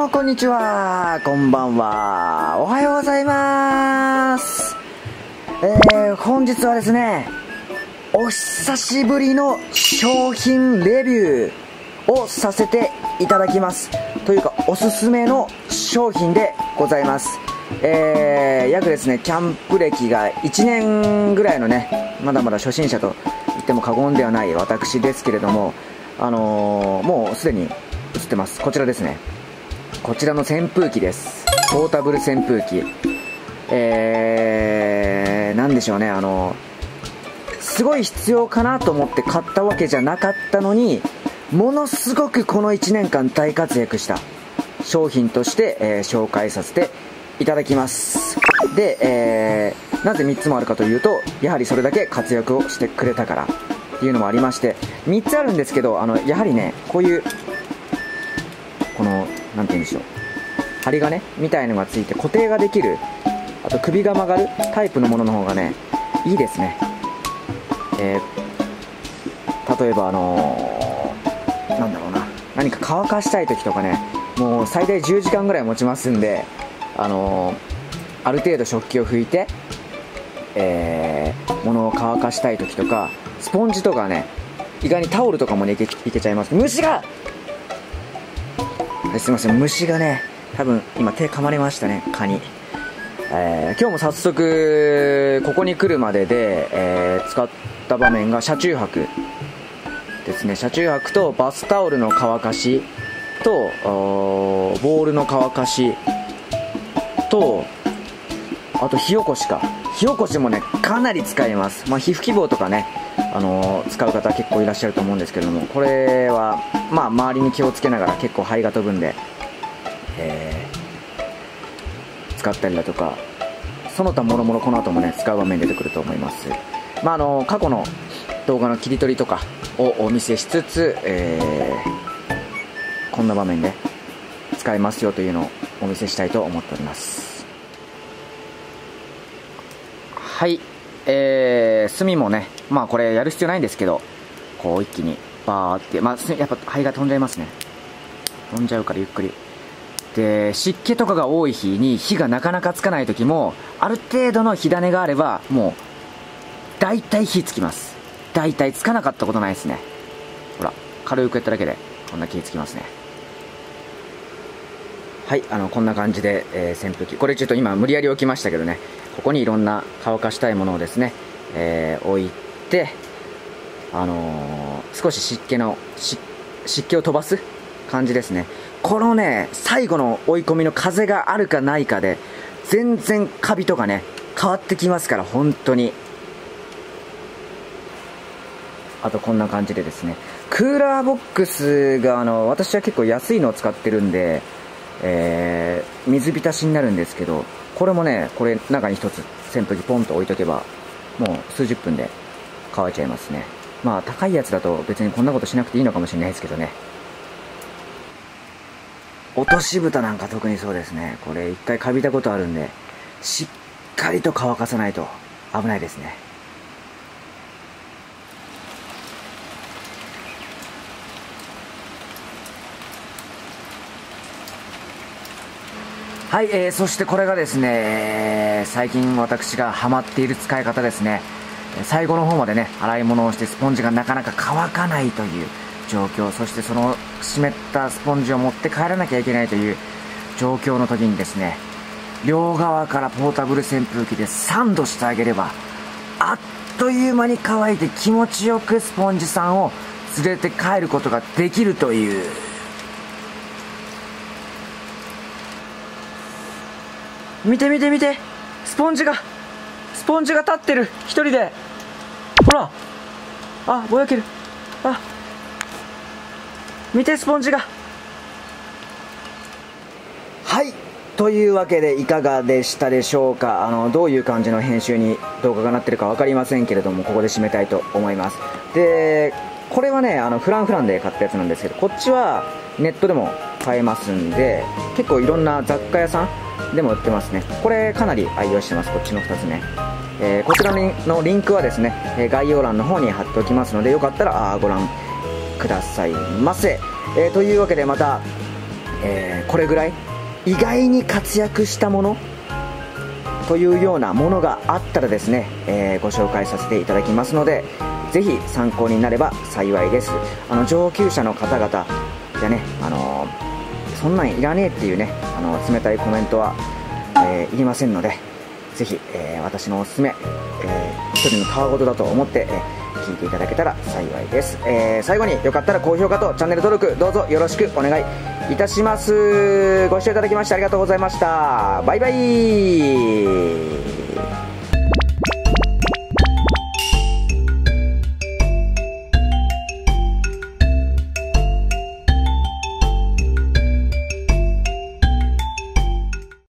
もこんにちは、こんばんは、おはようございます。本日はですね、お久しぶりの商品レビューをさせていただきます。というかおすすめの商品でございます。約ですね、キャンプ歴が1年ぐらいのね、まだまだ初心者と言っても過言ではない私ですけれども、もうすでに映ってます。こちらですね、こちらの扇風機です。ポータブル扇風機。なんでしょうね、すごい必要かなと思って買ったわけじゃなかったのに、ものすごくこの1年間大活躍した商品として、紹介させていただきます。で、なぜ3つもあるかというと、やはりそれだけ活躍をしてくれたからっていうのもありまして、3つあるんですけど、やはりね、こういうこのなんて言うんでしょう、針金みたいのがついて固定ができる、あと首が曲がるタイプのものの方がね、いいですね。例えばなんだろうな、何か乾かしたい時とかね、もう最大10時間ぐらい持ちますんで、ある程度食器を拭いて、物を乾かしたい時とか、スポンジとかね、意外にタオルとかもね、いけちゃいます。虫が、すいません、虫がね、多分今手噛まれましたね、蚊に。今日も早速ここに来るまでで、使った場面が車中泊ですね。車中泊とバスタオルの乾かしとボールの乾かしと、あと火起こしか。火起こしもね、かなり使います。火吹き棒とかね、使う方結構いらっしゃると思うんですけれども、これは周りに気をつけながら結構灰が飛ぶんで、使ったりだとか、その他もろもろこの後もね、使う場面出てくると思います。過去の動画の切り取りとかをお見せしつつ、こんな場面で使えますよというのをお見せしたいと思っております。はい、炭もね、これやる必要ないんですけど、こう一気にバーって、やっぱ灰が飛んじゃいますね。飛んじゃうからゆっくりで、湿気とかが多い日に火がなかなかつかない時も、ある程度の火種があればもう大体火つきます。大体つかなかったことないですね。ほら、軽くやっただけでこんな火つきますね。はい、こんな感じで、扇風機、これちょっと今無理やり置きましたけどね、ここにいろんな乾かしたいものをですね、置いて、少し湿気を飛ばす感じですね。このね、最後の追い込みの風があるかないかで全然カビとかね、変わってきますから、本当に。あとこんな感じでですね、クーラーボックスが私は結構安いのを使ってるんで、水浸しになるんですけど、これもね、これ中に一つ扇風機ポンと置いとけばもう数十分で乾いちゃいますね。高いやつだと別にこんなことしなくていいのかもしれないですけどね。落とし蓋なんか特にそうですね。これ一回カビたことあるんで、しっかりと乾かさないと危ないですね。はい、そしてこれがですね、最近私がハマっている使い方ですね。最後の方までね、洗い物をしてスポンジがなかなか乾かないという状況、そしてその湿ったスポンジを持って帰らなきゃいけないという状況の時にですね、両側からポータブル扇風機でサンドしてあげれば、あっという間に乾いて気持ちよくスポンジさんを連れて帰ることができるという。見て見て見て、スポンジが立ってる、一人で。ほら、ぼやける。見て、スポンジが。はい、というわけでいかがでしたでしょうか。どういう感じの編集に動画がなってるか分かりませんけれども、ここで締めたいと思います。で、これはね、フランで買ったやつなんですけど、こっちはネットでも買えますんで、結構いろんな雑貨屋さんでも売ってますね。これかなり愛用してます、こっちの2つね。こちらのリンクはですね、概要欄の方に貼っておきますので、よかったらご覧くださいませ。というわけでまたこれぐらい意外に活躍したものというようなものがあったらですね、ご紹介させていただきますので、ぜひ参考になれば幸いです。上級者の方々じゃね、そんなんいらねえっていうね、冷たいコメントは、いりませんので、ぜひ、私のおすすめ、一人のたわごとだと思って、聞いていただけたら幸いです。最後によかったら高評価とチャンネル登録どうぞよろしくお願いいたします。ご視聴いただきましてありがとうございました。バイバイ。